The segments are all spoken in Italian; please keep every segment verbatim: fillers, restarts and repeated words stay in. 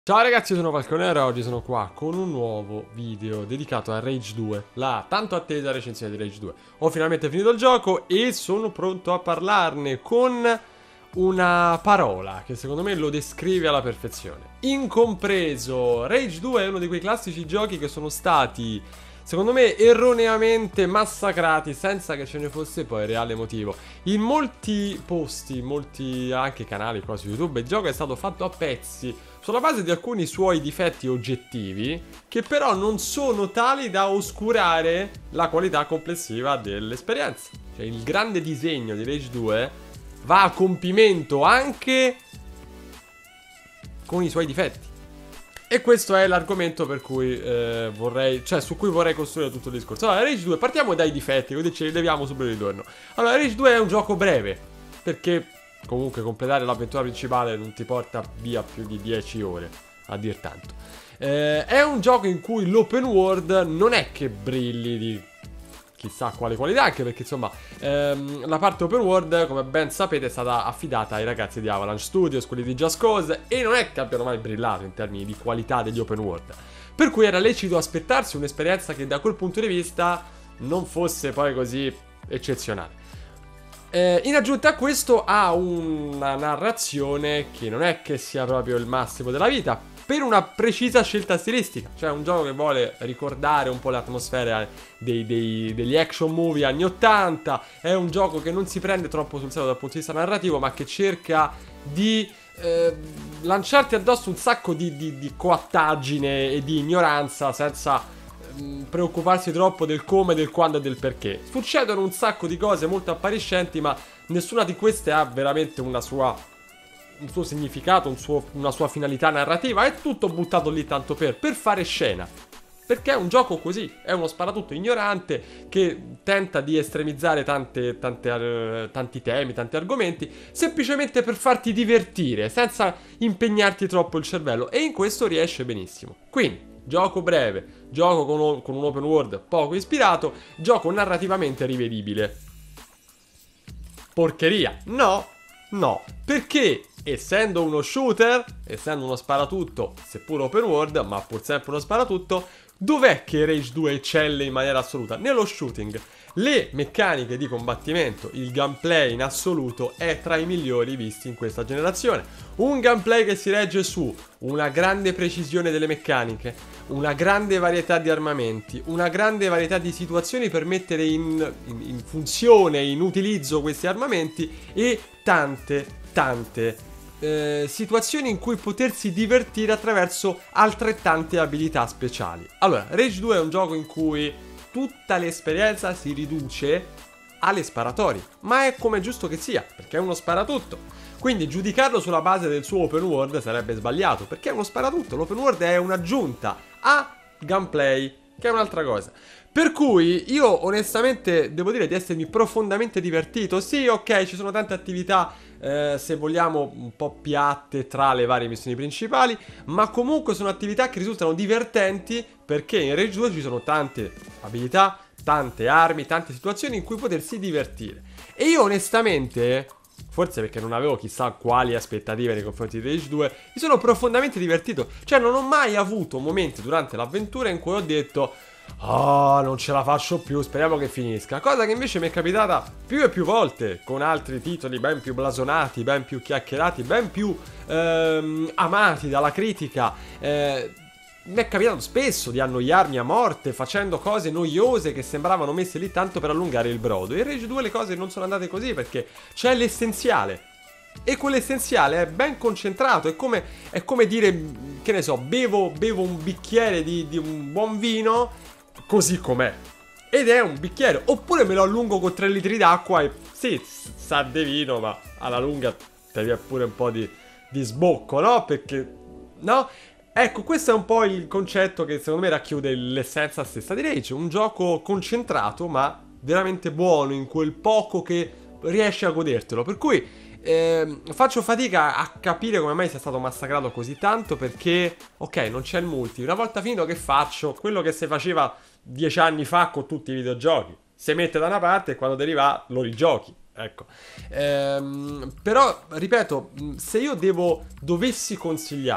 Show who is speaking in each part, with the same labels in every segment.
Speaker 1: Ciao ragazzi, io sono Falconero e oggi sono qua con un nuovo video dedicato a Rage due, la tanto attesa recensione di Rage due. Ho finalmente finito il gioco e sono pronto a parlarne con una parola che secondo me lo descrive alla perfezione. Incompreso. Rage due è uno di quei classici giochi che sono stati, secondo me, erroneamente massacrati senza che ce ne fosse poi reale motivo. In molti posti, in molti anche canali qua su YouTube, il gioco è stato fatto a pezzi sulla base di alcuni suoi difetti oggettivi che però non sono tali da oscurare la qualità complessiva dell'esperienza. Cioè il grande disegno di Rage due va a compimento anche con i suoi difetti. E questo è l'argomento per cui eh, vorrei, cioè su cui vorrei costruire tutto il discorso. Allora, Rage due, partiamo dai difetti, così ci rileviamo subito di ritorno. Allora, Rage due è un gioco breve, perché comunque completare l'avventura principale non ti porta via più di dieci ore, a dir tanto. Eh, è un gioco in cui l'open world non è che brilli di chissà quale qualità, anche perché insomma ehm, la parte open world, come ben sapete, è stata affidata ai ragazzi di Avalanche Studios, quelli di Just Cause, e non è che abbiano mai brillato in termini di qualità degli open world, per cui era lecito aspettarsi un'esperienza che da quel punto di vista non fosse poi così eccezionale. Eh, in aggiunta a questo ha una narrazione che non è che sia proprio il massimo della vita, per una precisa scelta stilistica. Cioè un gioco che vuole ricordare un po' l'atmosfera dei, dei, degli action movie anni ottanta. È un gioco che non si prende troppo sul serio dal punto di vista narrativo, ma che cerca di eh, lanciarti addosso un sacco di, di, di coattaggine e di ignoranza senza preoccuparsi troppo del come, del quando e del perché. Succedono un sacco di cose molto appariscenti, ma nessuna di queste ha veramente una sua, un suo significato, un suo, una sua finalità narrativa. È tutto buttato lì tanto per, per fare scena. Perché è un gioco così, è uno sparatutto ignorante che tenta di estremizzare tante, tante, uh, tanti temi, tanti argomenti, semplicemente per farti divertire, senza impegnarti troppo il cervello. E in questo riesce benissimo. Quindi, gioco breve, gioco con, con un open world poco ispirato, gioco narrativamente rivedibile. Porcheria? No, no, perché essendo uno shooter, essendo uno sparatutto, seppur open world, ma pur sempre uno sparatutto, dov'è che Rage due eccelle in maniera assoluta? Nello shooting. Le meccaniche di combattimento, il gameplay in assoluto è tra i migliori visti in questa generazione. Un gameplay che si regge su una grande precisione delle meccaniche, una grande varietà di armamenti, una grande varietà di situazioni per mettere in, in, in funzione, in utilizzo questi armamenti e tante, tante eh, situazioni in cui potersi divertire attraverso altrettante abilità speciali. Allora, Rage due è un gioco in cui tutta l'esperienza si riduce alle sparatorie, ma è come è giusto che sia, perché è uno sparatutto. Quindi giudicarlo sulla base del suo open world sarebbe sbagliato, perché è uno sparatutto. L'open world è un'aggiunta a gameplay, che è un'altra cosa. Per cui io onestamente devo dire di essermi profondamente divertito. Sì, ok, ci sono tante attività, eh, se vogliamo, un po' piatte tra le varie missioni principali, ma comunque sono attività che risultano divertenti perché in Rage due ci sono tante abilità, tante armi, tante situazioni in cui potersi divertire. E io onestamente, forse perché non avevo chissà quali aspettative nei confronti di Rage due, mi sono profondamente divertito. Cioè non ho mai avuto momenti durante l'avventura in cui ho detto oh, non ce la faccio più, speriamo che finisca. Cosa che invece mi è capitata più e più volte con altri titoli ben più blasonati, ben più chiacchierati, ben più ehm, amati dalla critica. Eh, mi è capitato spesso di annoiarmi a morte facendo cose noiose che sembravano messe lì tanto per allungare il brodo. In Rage due le cose non sono andate così perché c'è l'essenziale. E quell'essenziale è ben concentrato. È come, è come dire, che ne so, bevo, bevo un bicchiere di, di un buon vino così com'è. Ed è un bicchiere. Oppure me lo allungo con tre litri d'acqua e sì, sa di vino, ma alla lunga ti via pure un po' di, di sbocco, no? Perché, no? Ecco, questo è un po' il concetto che secondo me racchiude l'essenza stessa di Rage. Un gioco concentrato ma veramente buono in quel poco che riesci a godertelo. Per cui eh, faccio fatica a capire come mai sia stato massacrato così tanto, perché ok, non c'è il multi. Una volta finito che faccio? Quello che si faceva dieci anni fa con tutti i videogiochi. Si mette da una parte e quando deriva lo rigiochi. Ecco, ehm, però ripeto, se io devo dovessi consigliare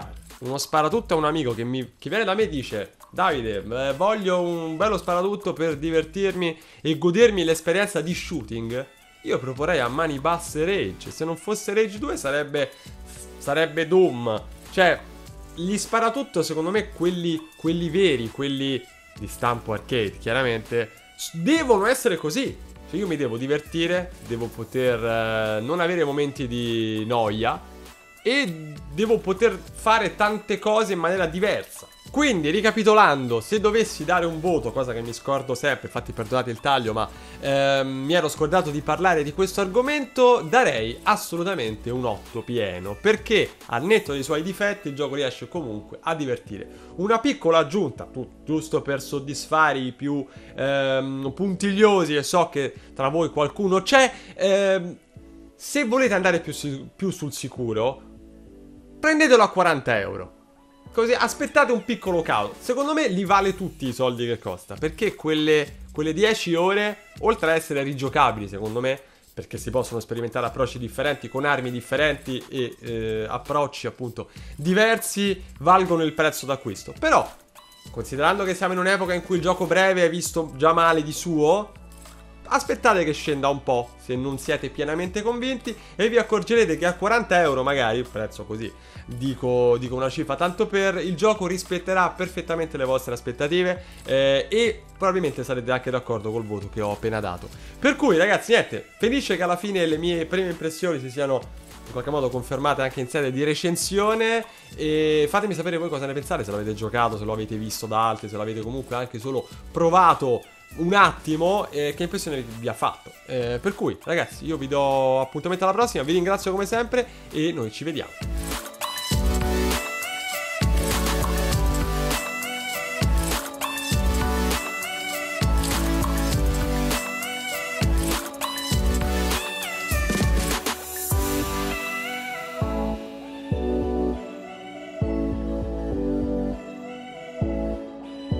Speaker 1: uno sparatutto a un amico che, mi, che viene da me e dice: Davide, eh, voglio un bello sparatutto per divertirmi e godermi l'esperienza di shooting, io proporrei a mani basse Rage. Se non fosse Rage due sarebbe, sarebbe Doom. Cioè, gli sparatutto secondo me, quelli, quelli veri, quelli di stampo arcade, chiaramente, devono essere così. Cioè io mi devo divertire, devo poter eh, non avere momenti di noia e devo poter fare tante cose in maniera diversa. Quindi, ricapitolando, se dovessi dare un voto, cosa che mi scordo sempre, infatti perdonate il taglio, ma ehm, mi ero scordato di parlare di questo argomento, darei assolutamente un otto pieno, perché al netto dei suoi difetti il gioco riesce comunque a divertire. Una piccola aggiunta, giusto per soddisfare i più ehm, puntigliosi, e so che tra voi qualcuno c'è, ehm, se volete andare più, più sul sicuro, prendetelo a quaranta euro. Così aspettate un piccolo calo. Secondo me li vale tutti i soldi che costa, perché quelle, quelle dieci ore, oltre ad essere rigiocabili secondo me, perché si possono sperimentare approcci differenti con armi differenti e eh, approcci appunto diversi, valgono il prezzo d'acquisto. Però, considerando che siamo in un'epoca in cui il gioco breve è visto già male di suo, aspettate che scenda un po' se non siete pienamente convinti e vi accorgerete che a quaranta euro magari, il prezzo così, dico, dico una cifra tanto per, il gioco rispetterà perfettamente le vostre aspettative eh, e probabilmente sarete anche d'accordo col voto che ho appena dato. Per cui ragazzi, niente, felice che alla fine le mie prime impressioni si siano in qualche modo confermate anche in sede di recensione, e fatemi sapere voi cosa ne pensate, se l'avete giocato, se lo avete visto da altri, se l'avete comunque anche solo provato un attimo, eh, che impressione vi ha fatto. Eh, per cui ragazzi, io vi do appuntamento alla prossima, vi ringrazio come sempre e noi ci vediamo.